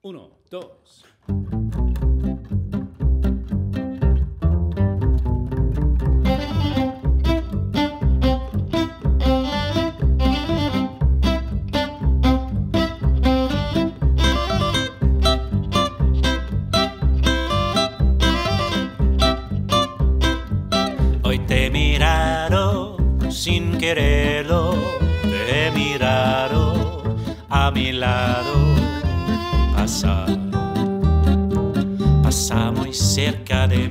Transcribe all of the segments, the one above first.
Uno, dos. Hoy te he mirado sin quererlo, te he mirado a mi lado pasar, pasa muy cerca de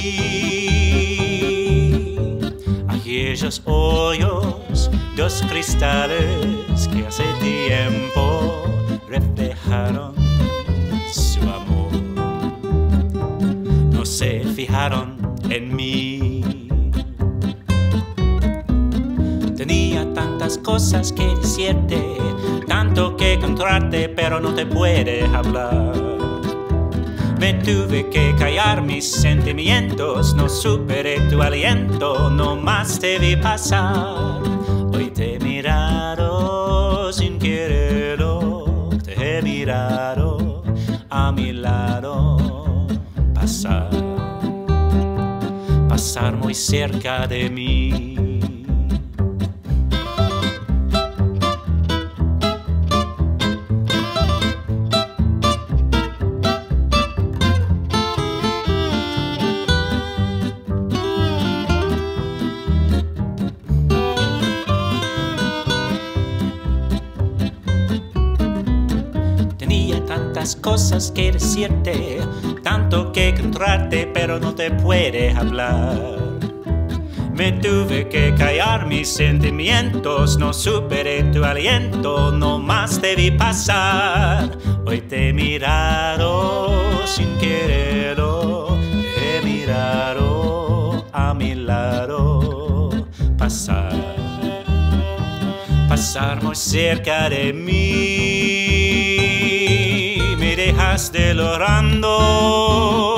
mí. Aquellos hoyos, dos cristales que hace tiempo reflejaron su amor, no se fijaron en mí. Tenía tantas cosas que decirte, tanto que contarte, pero no te puedes hablar. Me tuve que callar mis sentimientos, no superé tu aliento, no más te vi pasar. Hoy te he mirado sin quererlo, te he mirado a mi lado pasar, pasar muy cerca de mí. Tenía tantas cosas que decirte, tanto que contarte, pero no te puedes hablar. Me tuve que callar mis sentimientos, no superé tu aliento, no más te vi pasar. Hoy te he mirado sin quererlo, te he mirado a mi lado pasar, pasar muy cerca de mí. Me dejaste llorando